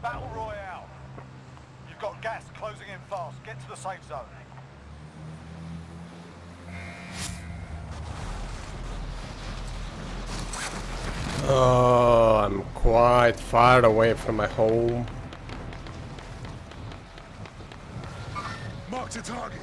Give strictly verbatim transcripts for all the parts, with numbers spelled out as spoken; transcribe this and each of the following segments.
battle royale. You've got gas closing in fast. Get to the safe zone. Oh, I'm quite far away from my home. Mark the target.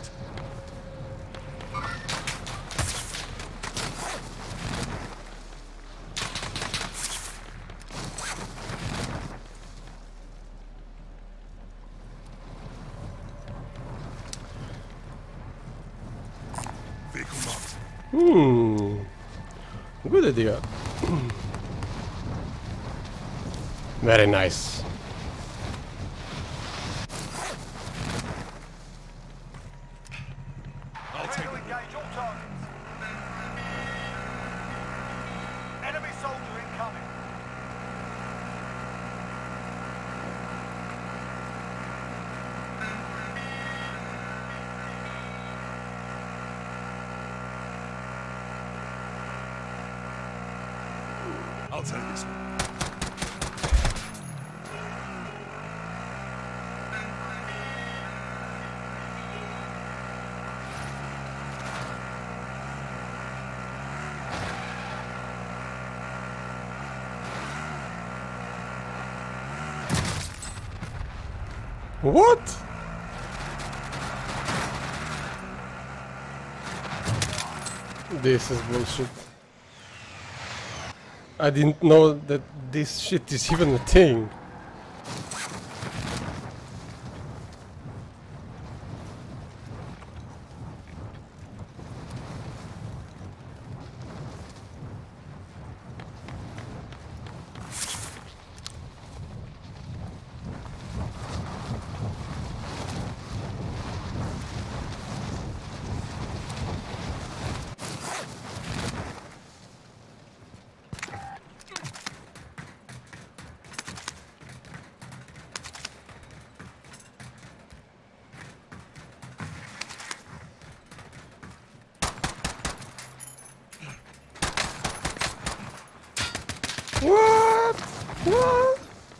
Vehicle marked. Hmm. Good idea. Very nice. I'll take to engage all targets. Enemy soldier incoming. I'll take this one. What? This is bullshit. I didn't know that this shit is even a thing. What? What?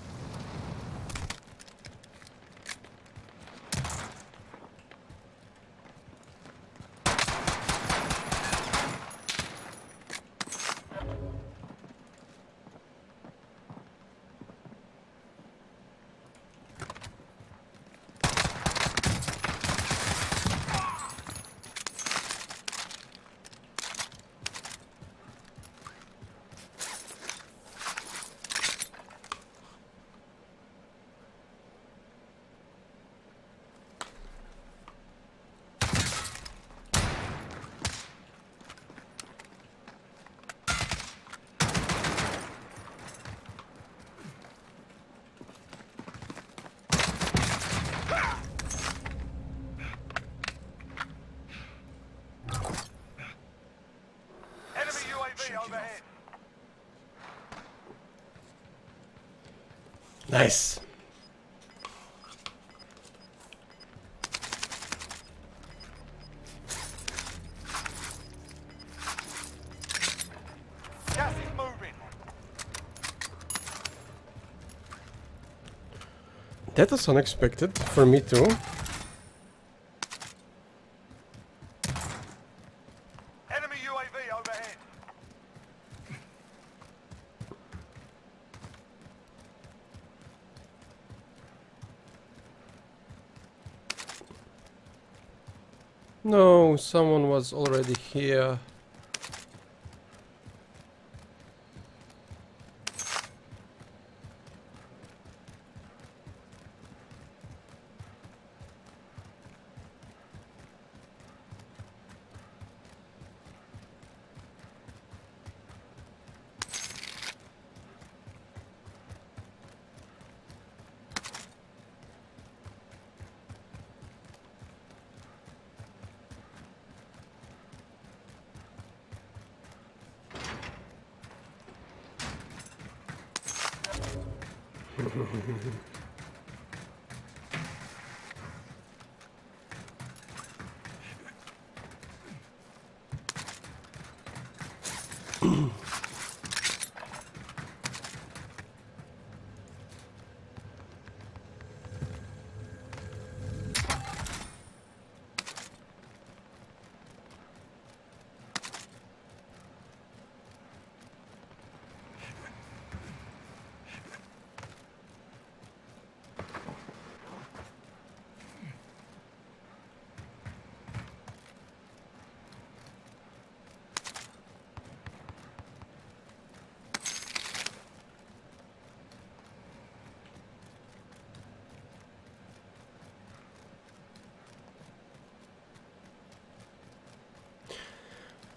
Overhead. Nice. Gas is moving. That was unexpected for me too. Enemy U A V overhead. No, someone was already here.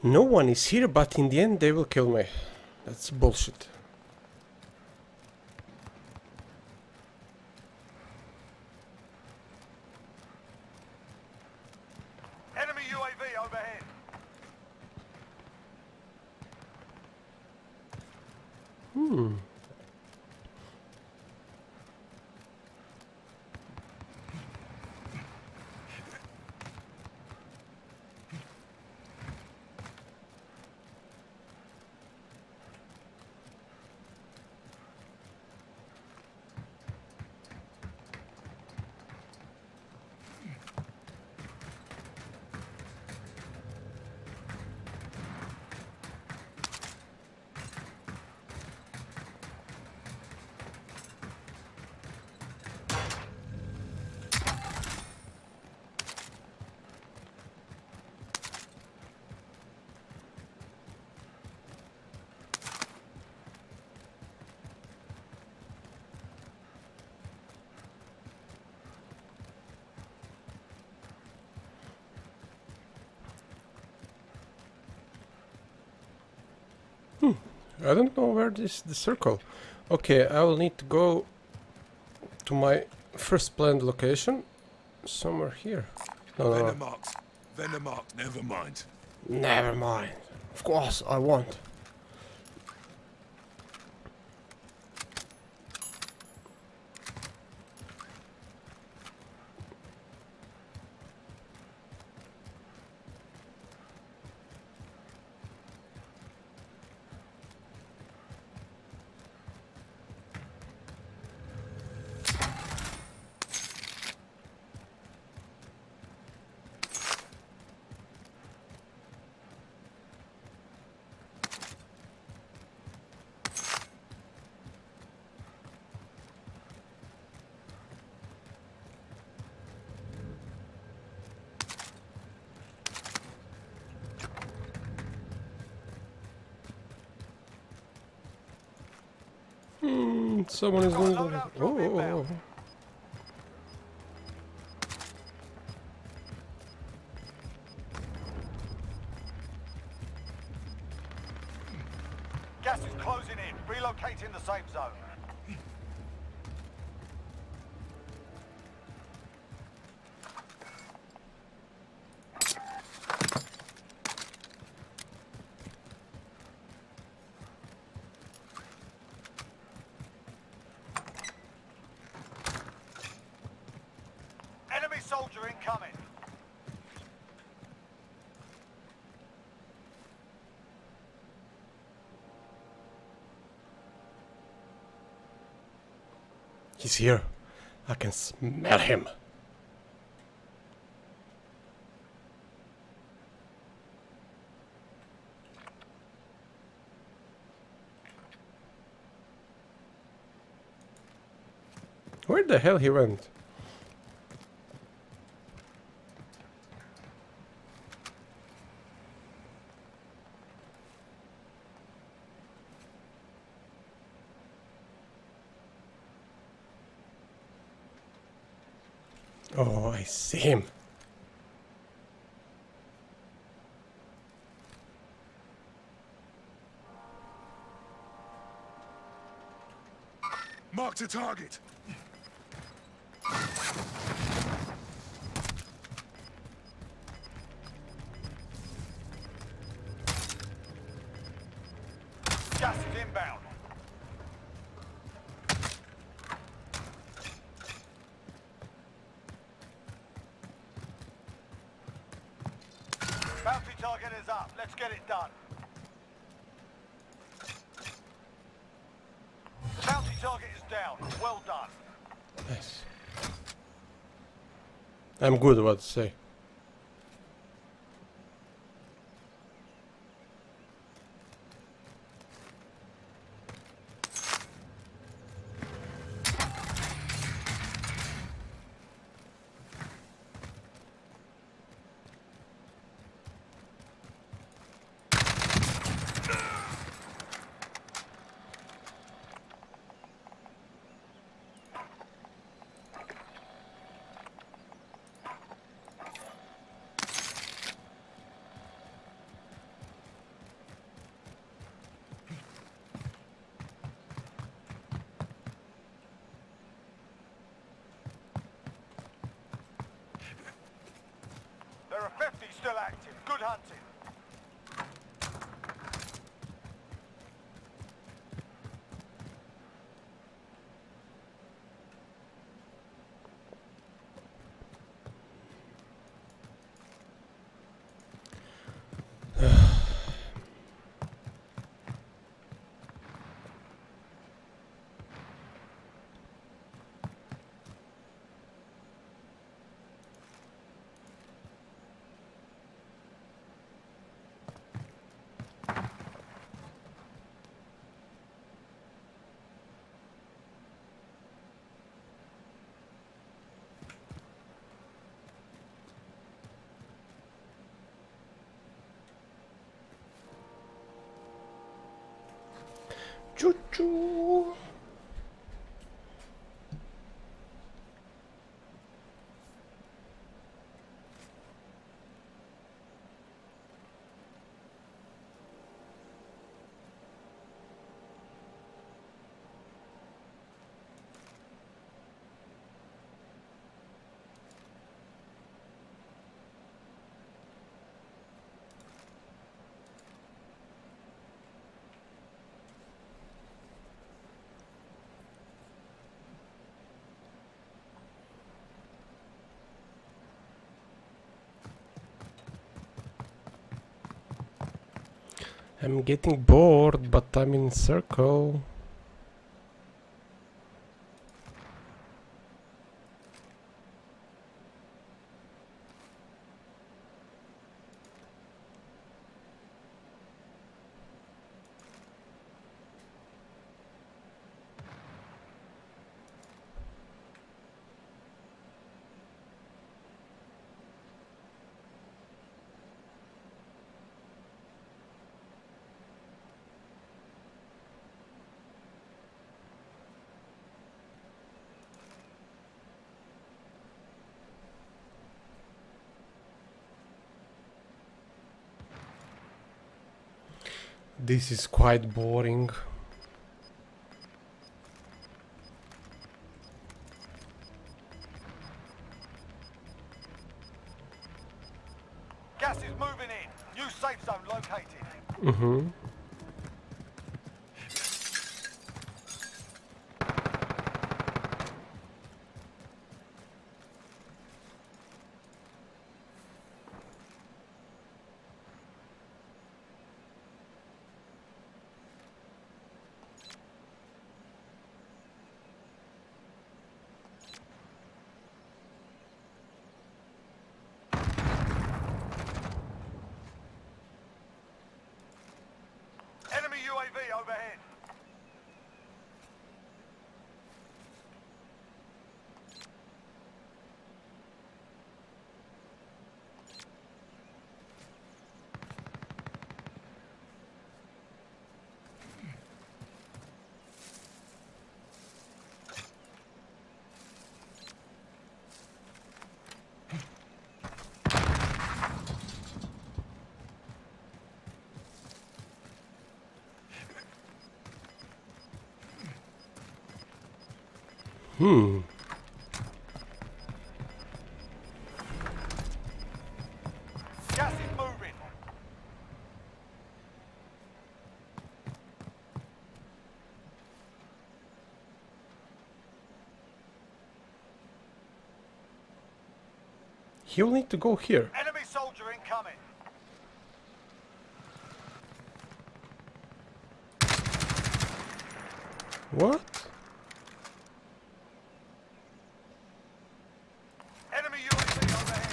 No one is here, but in the end they will kill me. That's bullshit. Enemy U A V overhead. Hmm. I don't know where this the circle. Okay, I will need to go to my first planned location. Somewhere here. No, no, Vendor no. marked. Vendor marked. Never mind. Never mind. Of course I won't. Hmm, someone is doing Load that. out, Oh, drop oh, oh, inbound. oh. Gas is closing in. Relocating the safe zone. Enemy soldier incoming. He's here. I can smell him. Where the hell he went? Oh, I see him. Marked a target. Gas is inbound. Bounty target is up. Let's get it done. Bounty target is down. Well done. Nice. I'm good what to say. Good hunting. Choo-choo. I'm getting bored, but I'm in circle. This is quite boring. Gas is moving in. New safe zone located. Mm-hmm. Enemy U A V overhead. Hmm. Gas is moving. He'll need to go here. Enemy soldier incoming. What? Enemy U A V overhead.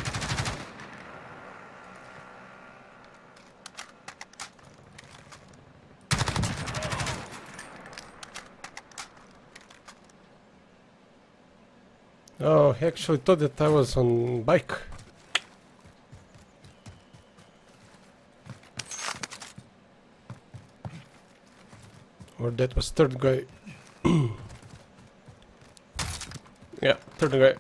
Oh, he actually thought that I was on bike. Or that was third guy. Yeah, third guy.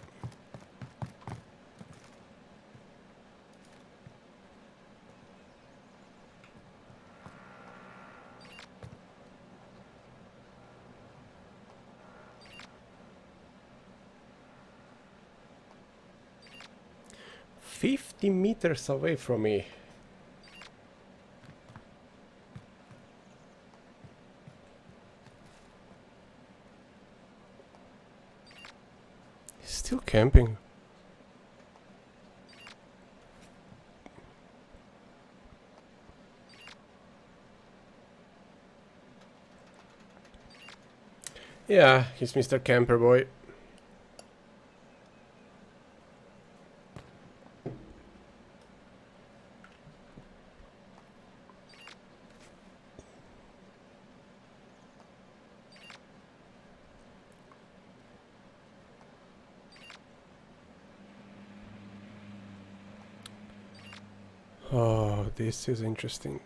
Fifty meters away from me. still camping. Yeah, he's Mister Camper Boy. Oh, this is interesting.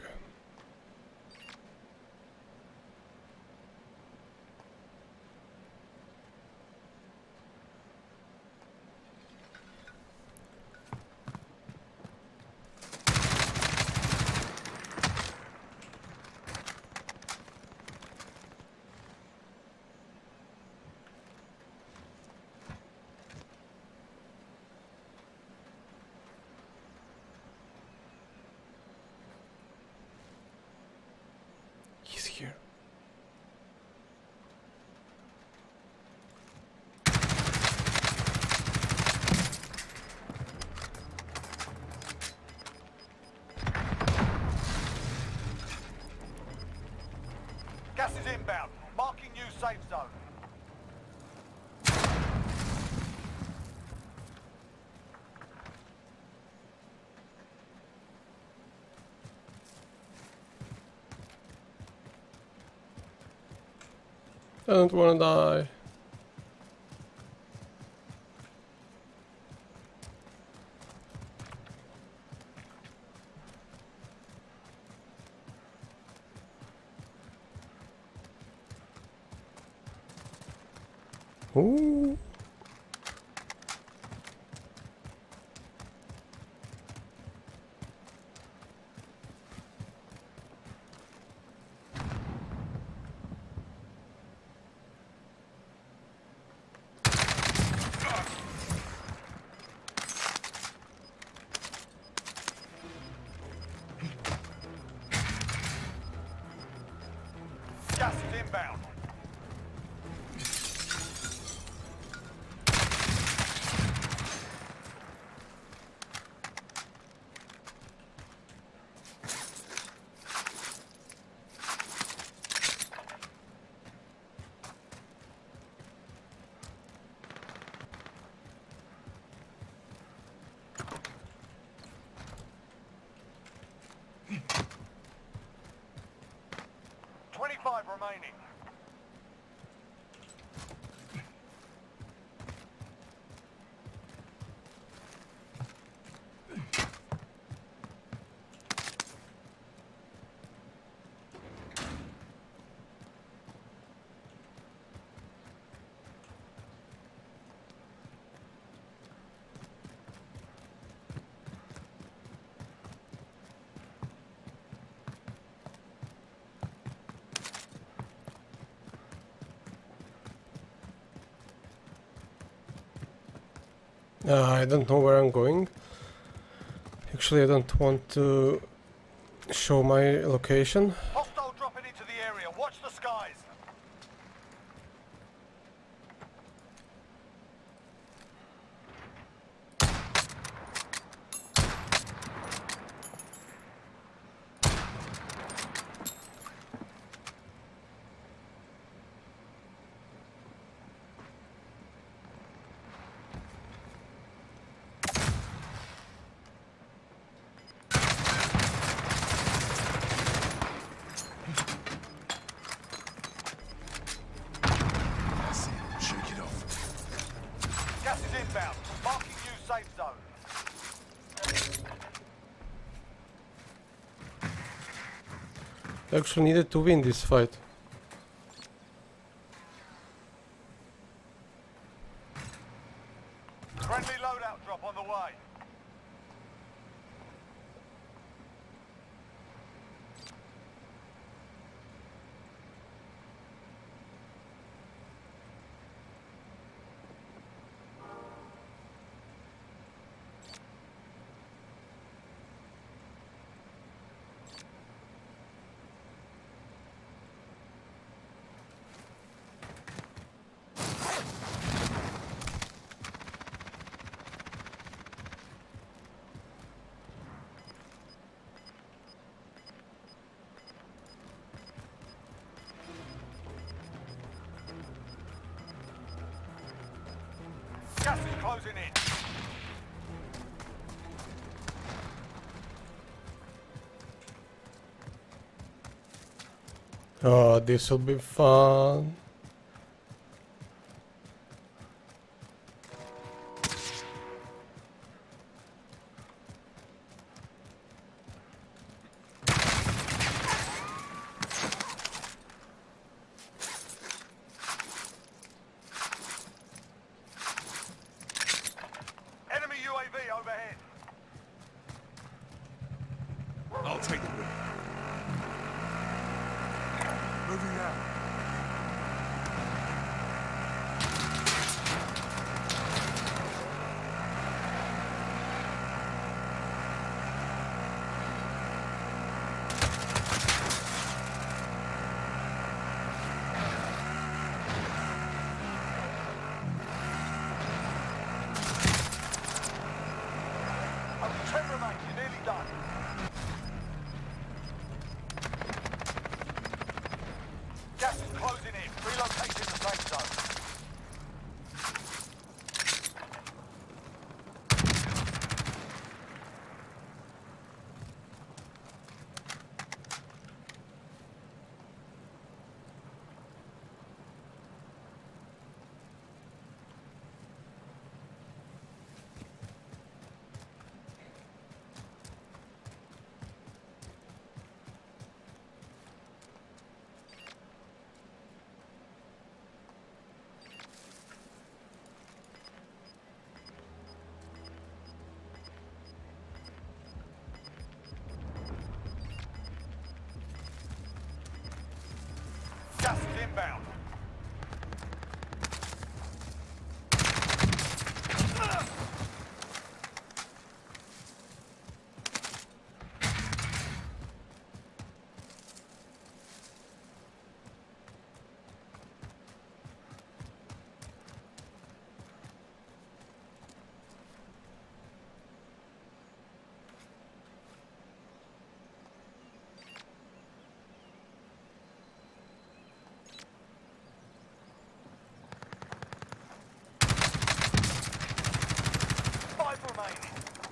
He's here. Gas is inbound. Marking new safe zone. I don't wanna die. Ooh. Gas is inbound. Twenty-five remaining. Uh, I don't know where I'm going. Actually, I don't want to show my location. Hostile dropping into the area. Watch the skies. Gas is inbound. Marking new safe zone. I actually needed to win this fight. Friendly loadout drop on the way. Gas is closing in. Oh, this will be fun. Enemy U A V overhead. I'll take the wheel. Moving out. Only ten remain. You're nearly done. Gas is closing in. Relocating the safe zone. Gas is inbound. Five remaining.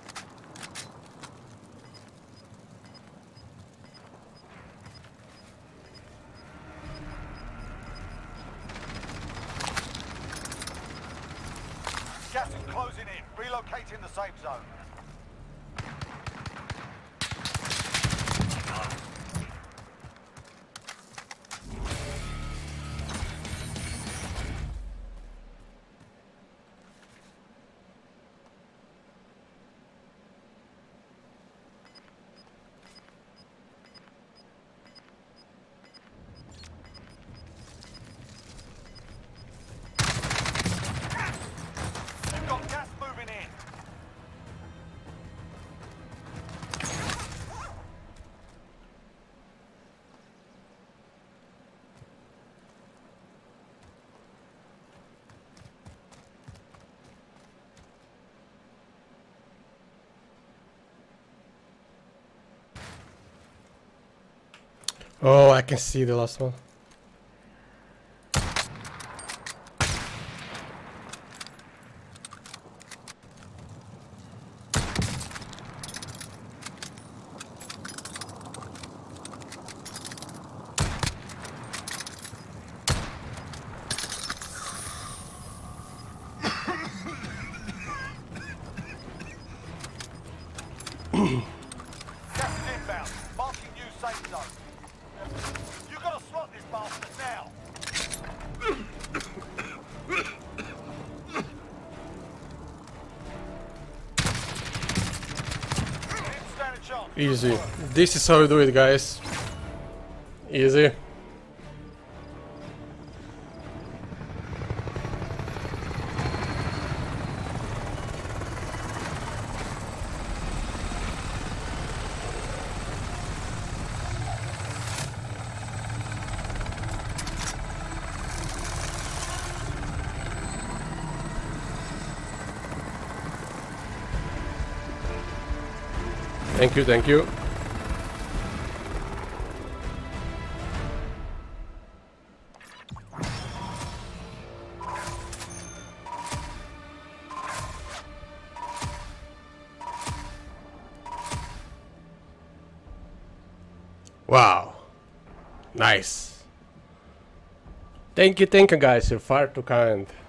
Gas is closing in. Relocating the safe zone. You've got gas moving in. Oh, I can see the last one. Gas is inbound. Marking new safe zone. You gotta slot this bastard now. You didn't stand a chance. Easy. This is how we do it, guys. Easy. Thank you, thank you. Wow. Nice. Thank you, thank you guys, you're far too kind.